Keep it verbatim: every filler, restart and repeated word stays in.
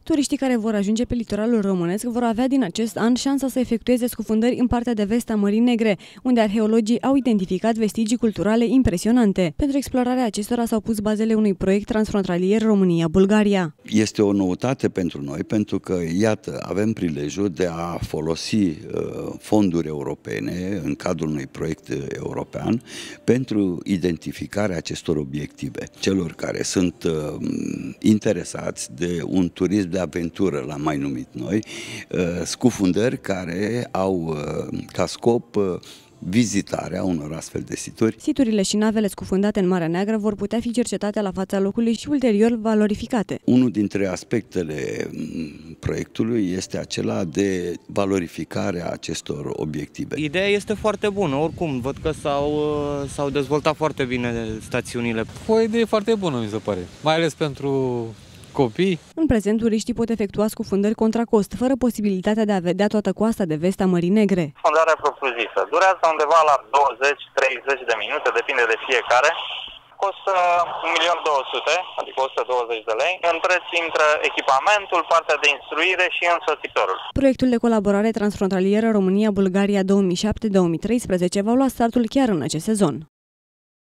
Turiștii care vor ajunge pe litoralul românesc vor avea din acest an șansa să efectueze scufundări în partea de vest a Mării Negre, unde arheologii au identificat vestigii culturale impresionante. Pentru explorarea acestora s-au pus bazele unui proiect transfrontalier România-Bulgaria. Este o noutate pentru noi, pentru că, iată, avem prilejul de a folosi uh, fonduri europene în cadrul unui proiect european pentru identificarea acestor obiective. Celor care sunt uh, interesați de un turism de aventură, l-am mai numit noi, uh, scufundări care au uh, ca scop uh, vizitarea unor astfel de situri. Siturile și navele scufundate în Marea Neagră vor putea fi cercetate la fața locului și ulterior valorificate. Unul dintre aspectele proiectului este acela de valorificare a acestor obiective. Ideea este foarte bună, oricum, văd că s-au s-au dezvoltat foarte bine stațiunile. O idee foarte bună, mi se pare, mai ales pentru copii. În prezent, turiștii pot efectua scufundări contra cost, fără posibilitatea de a vedea toată coasta de vest a Mării Negre. Scufundarea propriu-zisă durează undeva la douăzeci treizeci de minute, depinde de fiecare. Costă un milion două sute de mii, adică o sută douăzeci de lei. În preț intră echipamentul, partea de instruire și însoțitorul. Proiectul de colaborare transfrontalieră România-Bulgaria două mii șapte două mii treisprezece va lua startul chiar în acest sezon.